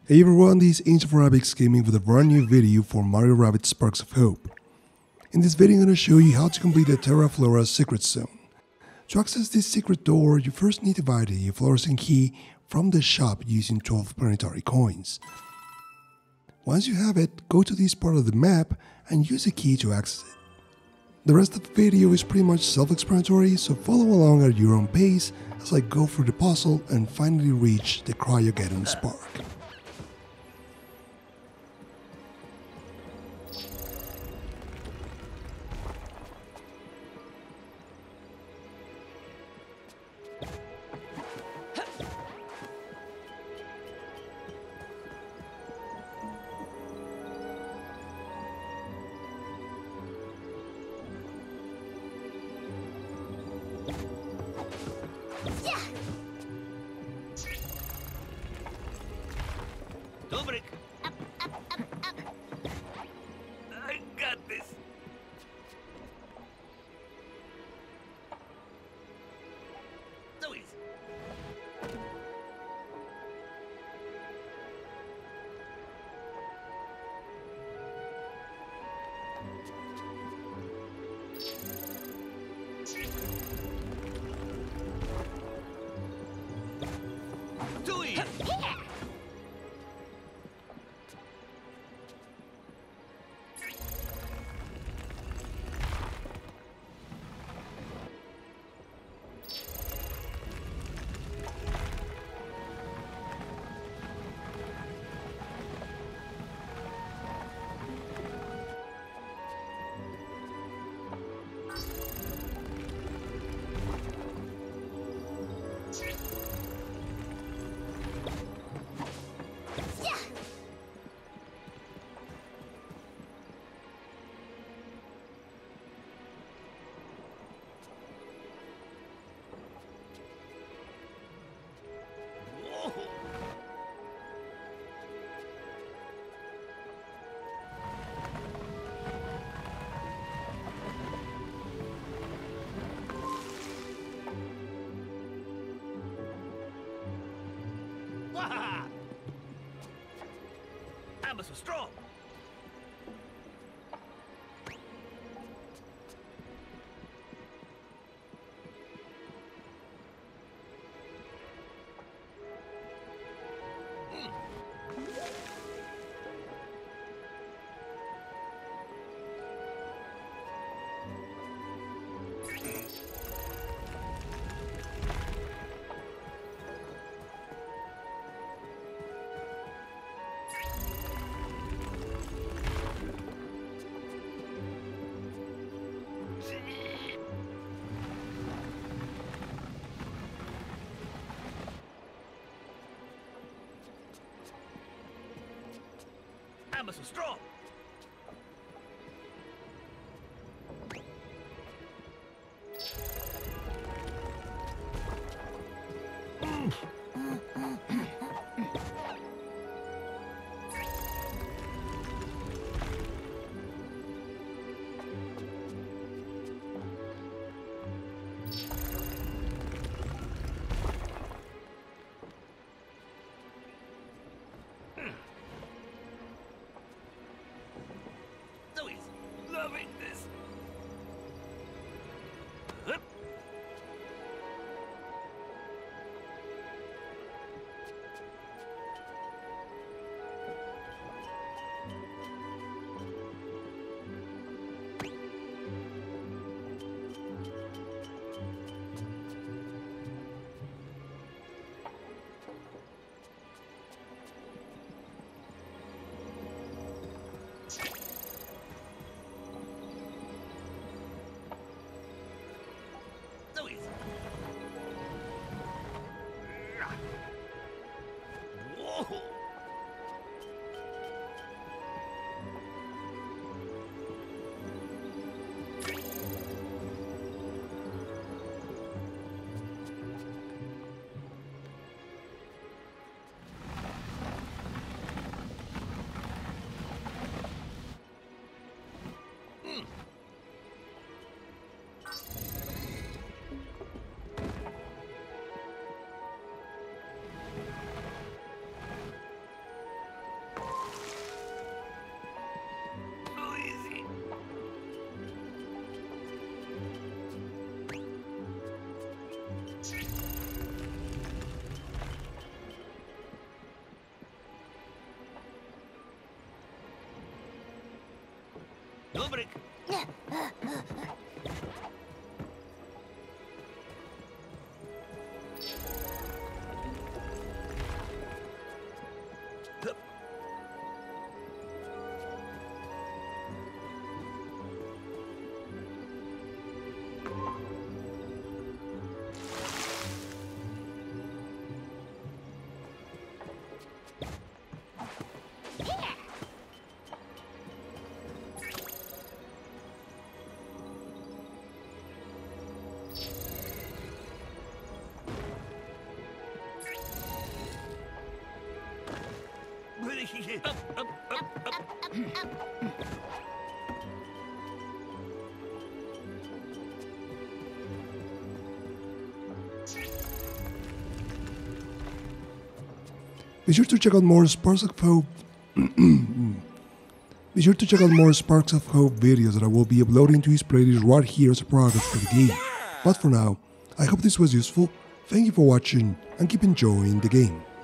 Hey everyone, this is Angel for Rabbids Gaming with a brand new video for Mario Rabbids Sparks of Hope. In this video I'm going to show you how to complete the Terra Flora secret zone. To access this secret door, you first need to buy the Efflorescent Key from the shop using 12 planetary coins. Once you have it, go to this part of the map and use the key to access it. The rest of the video is pretty much self-explanatory, so follow along at your own pace as I go through the puzzle and finally reach the Cryogedon Spark. Dobrik! Up. I got this. So easy. Too easy. Wahaha! I'm so strong. I'm so strong. No break. Be sure to check out more Sparks of Hope. Be sure to check out more Sparks of Hope videos that I will be uploading to his playlist right here as a progress for the game. But for now, I hope this was useful. Thank you for watching and keep enjoying the game.